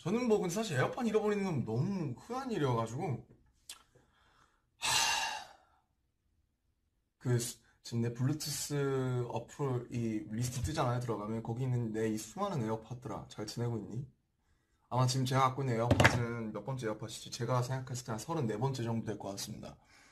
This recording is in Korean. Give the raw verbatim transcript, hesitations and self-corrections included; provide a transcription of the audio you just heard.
저는 뭐 근데 사실 에어팟 잃어버리는 건 너무 흔한 일이어가지고 그 수- 지금 내 블루투스 어플 이 리스트 뜨잖아요. 들어가면 거기 있는 내 이 수많은 에어팟들아 잘 지내고 있니? 아마 지금 제가 갖고 있는 에어팟은 몇 번째 에어팟이지? 제가 생각했을 때 한 서른네 번째 정도 될 것 같습니다.